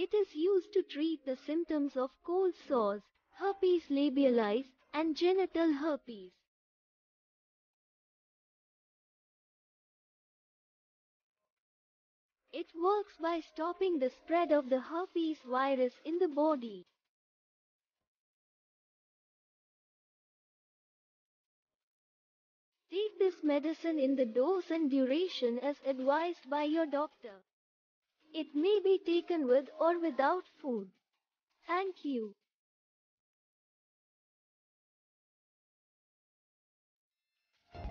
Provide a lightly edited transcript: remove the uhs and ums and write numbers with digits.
It is used to treat the symptoms of cold sores, herpes labialis, and genital herpes. It works by stopping the spread of the herpes virus in the body. Take this medicine in the dose and duration as advised by your doctor. It may be taken with or without food. Thank you.